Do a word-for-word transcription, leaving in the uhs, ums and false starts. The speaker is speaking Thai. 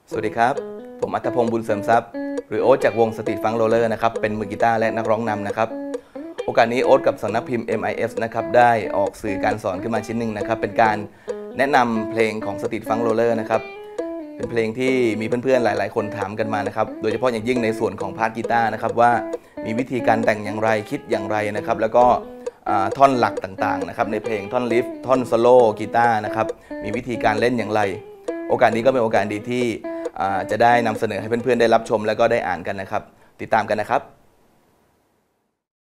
สวัสดีครับผมอัธพงศ์บุญเสริมทรัพย์หรือโอ๊ตจากวงสตรีทฟังโรลเลอร์นะครับเป็นมือกีตาร์และนักร้องนำนะครับโอกาสนี้โอ๊ตกับสำนักพิมพ์ เอ็ม ไอ เอฟ นะครับได้ออกสื่อการสอนขึ้นมาชิ้นหนึ่งนะครับเป็นการแนะนำเพลงของสตรีทฟังโรลเลอร์นะครับเป็นเพลงที่มีเพื่อนๆหลายๆคนถามกันมานะครับโดยเฉพาะอย่างยิ่งในส่วนของพาร์ทกีตาร์นะครับว่ามีวิธีการแต่งอย่างไรคิดอย่างไรนะครับแล้วก็ท่อนหลักต่างๆนะครับในเพลงท่อนลิฟท่อนโซโล่กีตาร์นะครับมีวิธีการเล่นอย่างไรโอกาสนี้ก็เป็นโอกาสดีที่จะได้นำเสนอให้เพื่อนๆได้รับชมแล้วก็ได้อ่านกันนะครับติดตามกันนะครับ